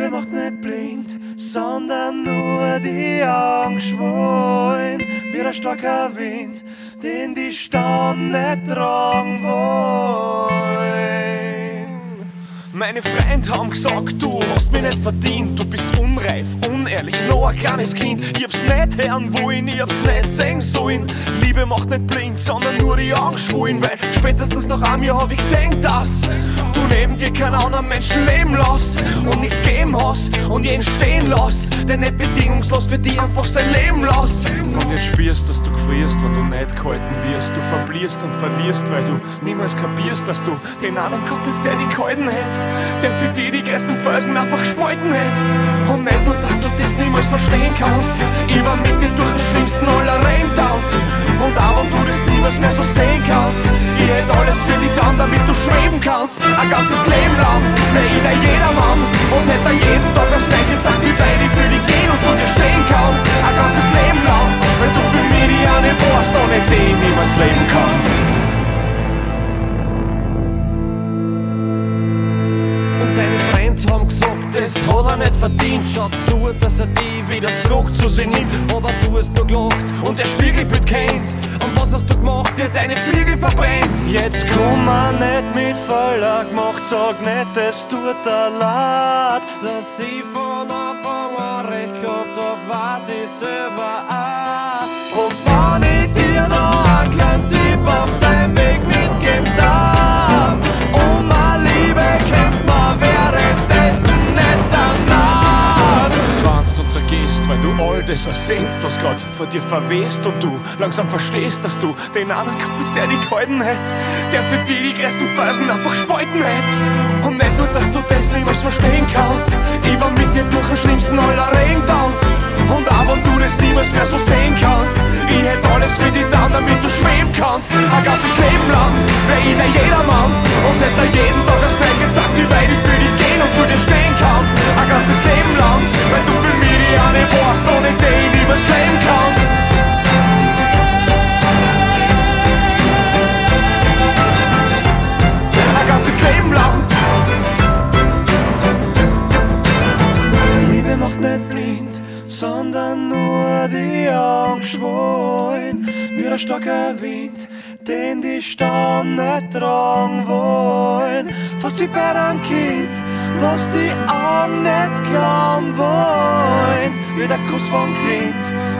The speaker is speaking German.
Liebe macht nicht blind, sondern nur die Augen schwollen, wie der starker Wind, den die Stauden nicht tragen wollen. Meine Freunde haben gesagt, du hast mich nicht verdient, du bist unreif, unehrlich, noch ein kleines Kind. Ich hab's nicht hören wollen, ich hab's nicht sehen sollen. Liebe macht nicht blind, sondern nur die Augen schwollen, weil spätestens nach einem Jahr hab ich gesehen, dass du neben dir keinen anderen Menschen leben lässt und nichts geben hast und jeden stehen lässt, der nicht bedingungslos für dich einfach sein Leben lässt. Und jetzt spürst, dass du gefrierst, wenn du nicht gehalten wirst. Du verlierst und verlierst, weil du niemals kapierst, dass du den anderen gehabt hast, der dich gehalten hätte, der für dich die größten Felsen einfach gespalten hätte. Und nicht nur, dass du das niemals verstehen kannst, ich war mit dir durch den schlimmsten aller Rennen tanzt. Und auch wenn du das niemals mehr so sehen kannst, ich hätte alles für dich dann, damit du schweben kannst. Ein ganzes Leben lang wär ich der Jedermann und hätte jeden Tag das Gleiche gesagt, wie bei dir für dich gehen und zu dir stehen kann. Ein ganzes Leben lang, wenn du für mich die eine warst, ohne die ich niemals leben kann. Haben gesagt, das hat er nicht verdient. Schaut zu, dass er die wieder zurück zu sich nimmt. Aber du hast nur gelacht und der Spiegelbild kennt. Und was hast du gemacht? Dir deine Flügel verbrennt. Jetzt komm er nicht mit Verlag, macht, sag nicht, es tut dir leid, dass ich von Anfang an recht gehabt hab, weiß ich selber auch. Und wenn ich dir noch einen kleinen Tipp auf deinem Weg mitgeben darf, um meine Liebe kämpft man währenddessen nicht danach. Es warnst und zergehst, weil du all das ersehnst, was grad vor dir verwest, und du langsam verstehst, dass du den anderen gehabt hast, der dich gehalten hätte, der für dich die größten Felsen einfach gespalten hätte. Und nicht nur, dass du das niemals verstehen kannst, ich war mit dir durch den schlimmsten aller Regen tanzt. Und auch wenn du das niemals mehr so sehen kannst, ich hätte alles für dich dann, damit du schweben kannst. Ein ganzes Leben lang wär ich der Jedermann und hätte jeden Tag das Gleiche gesagt, wie weit ich für dich gehen und zu dir stehen kann. Ein ganzes Leben lang, weil du für mich die eine warst, ohne die ich niemals leben kann. Ein ganzes Leben lang. Liebe macht nicht blind, sondern nur die Augen schwollen, wie der starker Wind, den die Stauden nicht tragen wollen. Fast wie bei einem Kind, was die Augen nicht glauben wollen, wie der Kuss von Clint,